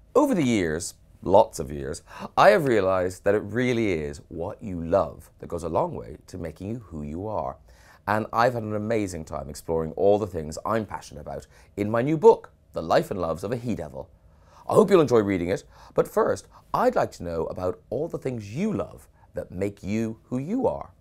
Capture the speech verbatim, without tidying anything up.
Over the years, lots of years, I have realized that it really is what you love that goes a long way to making you who you are. And I've had an amazing time exploring all the things I'm passionate about in my new book, The Life and Loves of a He-Devil. I hope you'll enjoy reading it, but first, I'd like to know about all the things you love that make you who you are.